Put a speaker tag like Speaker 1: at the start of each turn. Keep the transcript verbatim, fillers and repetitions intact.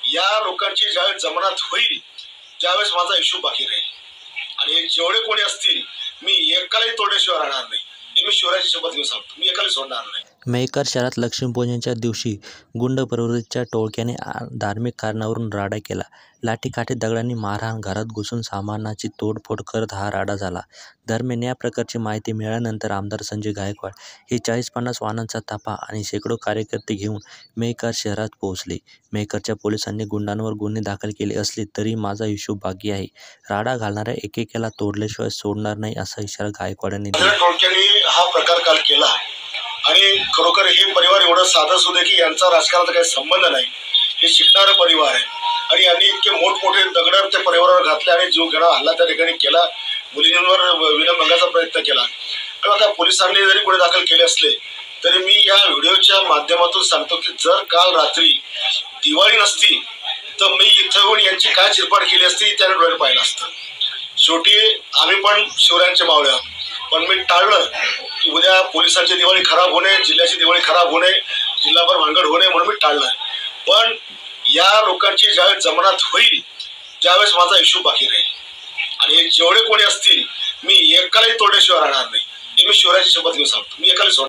Speaker 1: या लोकांची ज्यावेळेस जमानत होईल त्यावेळेस माझा हिशोब बाकी राहील आणि जेवढे कोणी असतील मी एकालाही तोडल्याशिवाय राहणार नाही. हे मी शिवरायाची शपथ घेऊन सांगतो, मी एकाला सोडणार नाही.
Speaker 2: मेहकर शहरात लक्ष्मीपूजनच्या दिवशी गुंड प्रवृत्तीच्या टोळक्याने धार्मिक कारणावरून राडा केला. लाठीकाठी दगडांनी मारहाण, घरात घुसून सामानाची तोडफोड करत हा राडा झाला. दरम्यान या प्रकारची माहिती मिळाल्यानंतर आमदार संजय गायकवाड हे चाळीस पन्नास वाहनांचा ताफा आणि शेकडो कार्यकर्ते घेऊन मेहकर शहरात पोहोचले. मेहकरच्या पोलिसांनी गुंडांवर गुन्हे दाखल केले असले तरी माझा हिशोब बाकी आहे. राडा घालणाऱ्या एकेकाला तोडल्याशिवाय सोडणार नाही असा इशारा गायकवाड यांनी दिला.
Speaker 1: टोळक्याने हा प्रकार काल केला आणि खरोखर हे परिवार एवढं साधं सुद्धा की यांचा राजकारणाचा काही संबंध नाही. हे शिकणारा परिवार आहे आणि यांनी इतके मोठमोठे दगड त्या परिवारावर घातले आणि जीव घेणा हल्ला त्या ठिकाणी केला. मुलींवर विनंबंगाचा प्रयत्न केला. आणि आता पोलिसांनी जरी गुन्हे दाखल केले असले तरी मी या व्हिडिओच्या माध्यमातून सांगतो की जर काल रात्री दिवाळी नसती तर मी इथं येऊन यांची काय चिरपाड केली असती त्याने डोळ्यात पाहिलं असतं. शेवटी आम्ही पण शिवरायांचे मावळे आहोत, पण मी टाळलं की उद्या पोलिसांची दिवाळी खराब होणे, जिल्ह्याची दिवाळी खराब होणे, जिल्हाभर भानगड होणे म्हणून मी टाळलं. पण या लोकांची ज्यावेळेस जमानत होईल त्यावेळेस माझा हिशोब बाकी राहील आणि जेवढे कोणी असतील मी एकालाही तोडल्याशिवाय राहणार नाही. हे मी शिवरायाची शपथ घेऊन सांगतो, मी एकाला सोडणार.